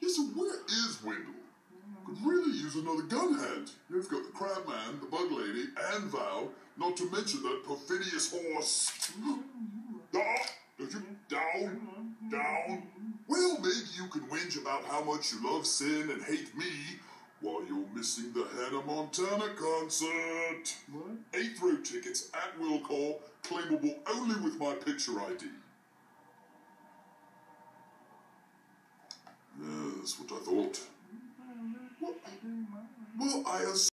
Yes, so where is Wendell? Could really use another gun hand. You've got the Crab Man, the Bug Lady, and Val, not to mention that perfidious horse. Down. Well, maybe you can whinge about how much you love sin and hate me while you're missing the Hannah Montana concert. What? 8th row tickets at will call, claimable only with my picture ID. Yeah, that's what I thought. Well, I assume